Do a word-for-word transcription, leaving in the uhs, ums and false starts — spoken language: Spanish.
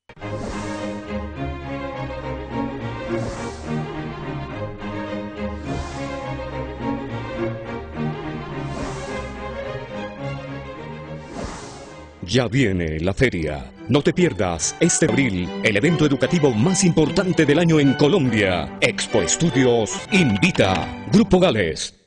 Ya viene la feria. No te pierdas este abril el evento educativo más importante del año en Colombia. Expo Estudios invita. Grupo Gales.